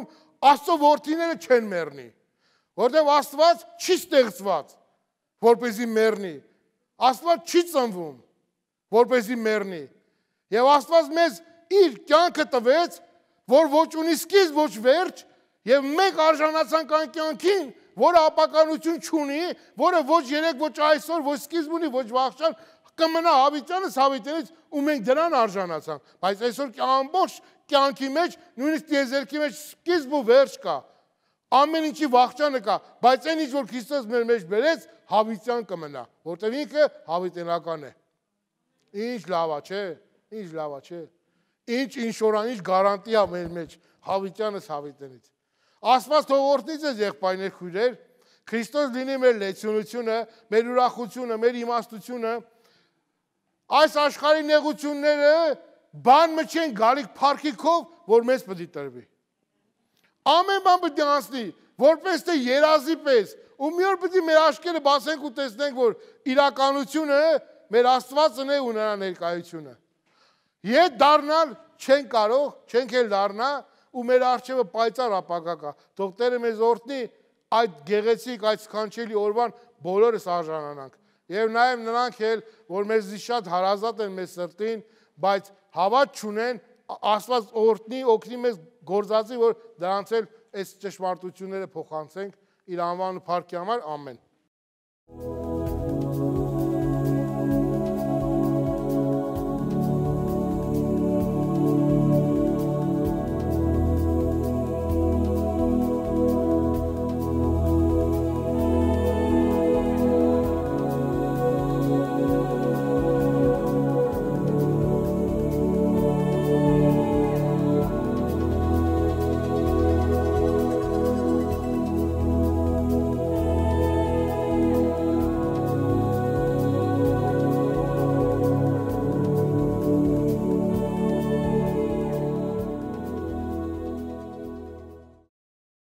Աստծո որդիները չեն մեռնի, որտեղ Աստված չի ստեղծված, որպեսզի մեռնի։ Աստված չի ծնվում, որպեսզի մեռնի։ Եվ Աստված մեզ իր կյանքը տվեց, որ ոչ ունի սկիզբ, ոչ վերջ, եւ մենք արժանացանք այն կյանքին, որը ապականություն չունի, որը ոչ երեք, ոչ այսօր, ոչ սկիզբ ունի, ոչ վաղճան, կմնա հավիտյանս հավիտյանից ու մենք դրան արժանացանք, բայց այսօր ամբողջ կյանքի մեջ, նույնիսկ տիեզերքի մեջ սկիզբ ու վերջ կա, ամեն ինչի վաղճանը կա, բայց այն ինչ որ Քրիստոս մեր մեջ բերեց, հավիտյան կմնա, որտեղ ինքը հավիտենական է։ Ինչ լավ է, չէ՞, ինչ լավ է, չէ՞։ Ինչ ինշորան, ինչ գարանտի է մեր մեջ, հավիտյանս հավիտենից։ Աստված թող օրհնի ձեզ եղբայրներ, քույրեր, Քրիստոս լինի մեր լեցունությունը, մեր ուրախությունը, մեր իմաստությունը, այս աշխարհի նեղությունները բան մչեն գալիք փառքիքով, որ մեզ պետք է տրվի։ Ամեն բան պետք է անցնի, որպես թե երազի պես, ու մի օր պետք է մեր աչքերը բացենք ու տեսնենք, որ իրականությունը մեր Աստվածն է ու նրա ներկայությունը։ Ետ դառնալ չեն կարող, չենք էլ դառնա, ու մեր առջևը պայծառ ապագա կա։ Թող Տերը մեզ օրհնի այդ գեղեցիկ, այդ սքանչելի օրվան բոլորս արժանանանք։ Եվ նաև նրանք էլ, որ մեզի շատ հարազատ են մեզ սրտին, բայց հավատ չունեն, Աստված օրհնի, օգնի մեզ գործածի, որ դրանց էլ այս ճշմարտությունները փոխանցենք իր անվան ու փառքի համար, ամեն։